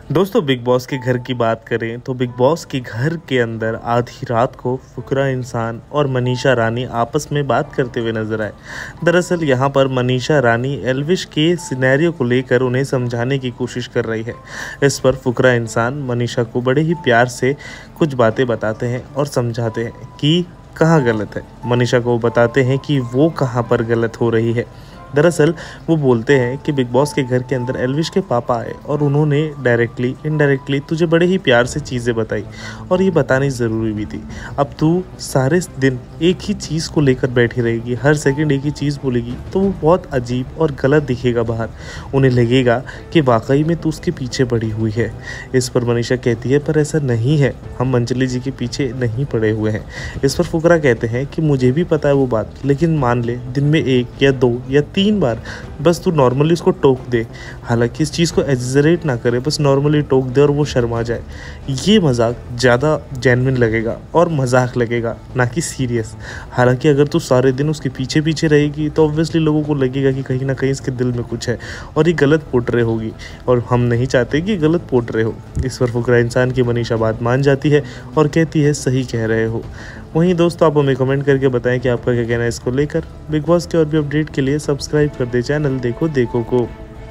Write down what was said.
दोस्तों big boss के घर की बात करें तो बिग बॉस के घर के अंदर आधी रात को फुकरा इंसान और मनीषा रानी आपस में बात करते हुए नजर आए। दरअसल यहां पर मनीषा रानी एल्विश के सिनेरियो को लेकर उन्हें समझाने की कोशिश कर रही है। इस पर फुकरा इंसान मनीषा को बड़े ही प्यार से कुछ बातें बताते हैं और समझाते हैं कि कहाँ गलत है। मनीषा को बताते हैं कि वो कहाँ पर गलत हो रही है। दरअसल वो बोलते हैं कि बिग बॉस के घर के अंदर एल्विश के पापा आए और उन्होंने डायरेक्टली इनडायरेक्टली तुझे बड़े ही प्यार से चीज़ें बताई और ये बतानी ज़रूरी भी थी। अब तू सारे दिन एक ही चीज़ को लेकर बैठी रहेगी, हर सेकंड एक ही चीज़ बोलेगी तो वो बहुत अजीब और गलत दिखेगा बाहर। उन्हें लगेगा कि वाकई में तू उसके पीछे पड़ी हुई है। इस पर मनीषा कहती है पर ऐसा नहीं है, हम अंजलि जी के पीछे नहीं पड़े हुए हैं। इस पर फुकरा कहते हैं कि मुझे भी पता है वो बात, लेकिन मान ले दिन में 1 या 2 या 3 बार बस तू नॉर्मली उसको टोक दे। हालांकि इस चीज़ को एग्जरेट ना करे, बस नॉर्मली टोक दे और वो शर्मा जाए। ये मजाक ज़्यादा जेन्युइन लगेगा और मजाक लगेगा, ना कि सीरियस। हालांकि अगर तू सारे दिन उसके पीछे पीछे रहेगी तो ऑब्वियसली लोगों को लगेगा कि कहीं ना कहीं इसके दिल में कुछ है और ये गलत पोर्ट्रे होगी, और हम नहीं चाहते कि गलत पोर्ट्रे हो। इस पर फुकरा इंसान की मनीषा बात मान जाती है और कहती है सही कह रहे हो। वहीं दोस्तों आप हमें कमेंट करके बताएं कि आपका क्या कहना है इसको लेकर। बिग बॉस के और भी अपडेट के लिए सब्सक्राइब कर दे चैनल देखो को।